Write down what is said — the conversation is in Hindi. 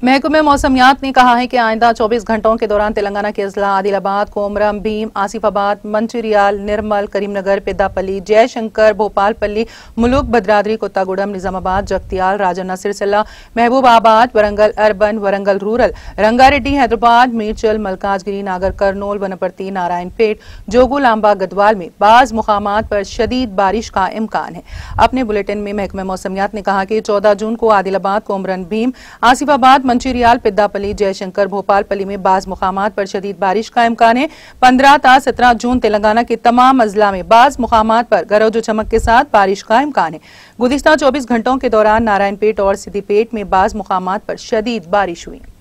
महकमे मौसमियात ने कहा है कि आइंदा 24 घंटों के दौरान तेलंगाना के अजला आदिलाबाद, कोमरम, भीम, आसिफाबाद, मंचिरियाल, निर्मल, करीमनगर, पेद्दापल्ली, जयशंकर, भोपालपल्ली, मुलुक, भद्राद्री, कोत्तागुडम, निजामाबाद, जगतियाल, राजन्ना सिरसिल्ला, महबूबाबाद, वरंगल अर्बन, वरंगल रूरल, रंगारेड्डी, हैदराबाद, मीरचल, मलकाजगिरी, नागर कर्नूल, वनपर्ती, नारायणपेट, जोगुलांबा, गदवाल में बाज मुकामात पर शदीद बारिश का इम्कान है। अपने बुलेटिन में महकमे मौसमियात ने कहा कि 14 जून को आदिलाबाद, कोमरम, भीम, आसिफाबाद, मंचिरियाल, पेद्दापल्ली, जयशंकर, भोपालपल्ली में बाज मुकामात पर शदीद बारिश का इम्कान है। 15 ता 17 जून तेलंगाना के तमाम अजला में बाज मुकामात पर गरज चमक के साथ बारिश का इम्कान है। गुज़िश्ता 24 घंटों के दौरान नारायणपेट और सिद्दीपेट में बाज मुकामात पर शदीद बारिश हुई।